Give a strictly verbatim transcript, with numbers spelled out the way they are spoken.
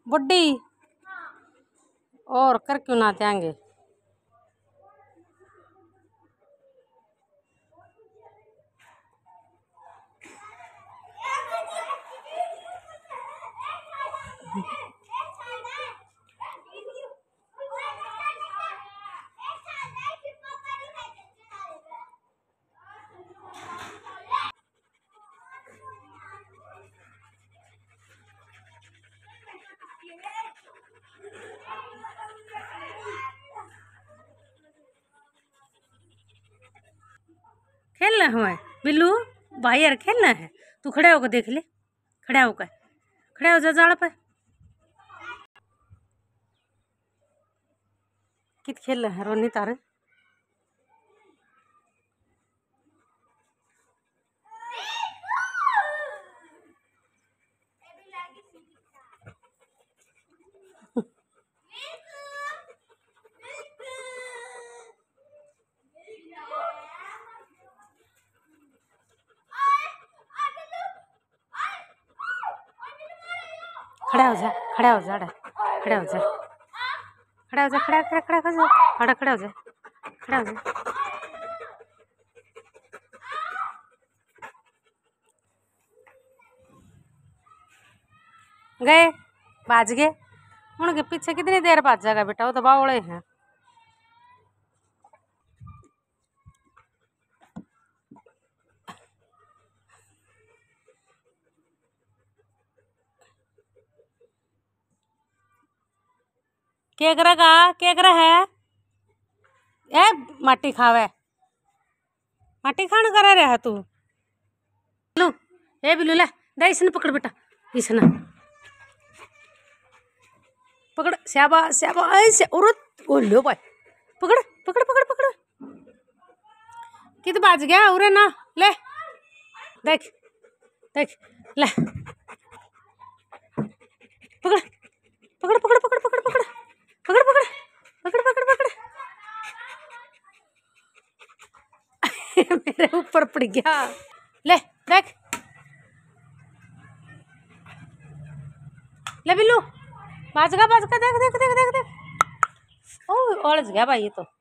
बुड्ढी और कर क्यों ना आएंगे। खेलना है बिल्लू भाई यार, खेलना है। तू खड़ा होकर देख ले, खड़ा होकर खड़ा हो जा जाड़ पे। कित खेल है रोनी तारे। खड़ा हो जा, खड़ा हो जा, खड़ा हो जा, खड़ा हो जा, खड़ा खड़ा खड़ा हो जा, खड़ा खड़ा हो जा, खड़ा हो जा। गए बाज गए, उनके पीछे कितनी देर भाज जाएगा बेटा, वो तो बावड़े हैं। क्या करेगा, क्या कर है ए माटी खावे, माटी खान करा रहा है तू। बिल्लू ए बिल्लू ले दे इसने पकड़ बेटा, इसने पकड़, श्याबा श्याबा ऐसे औरत ओ लो भाई, पकड़ पकड़ पकड़ पकड़। कित बाज गया उरे ना, ले देख देख ले, पकड़ पकड़ पकड़ पकड़ पकड़ पकड़ पकड़ पकड़ पकड़ पकड़ पकड़। मेरे ऊपर पड़ गया, ले देख ले बिल्लू, बाज गया बाज गया, देख देख देख देख देख। ओ उलझ गया भाई ये तो।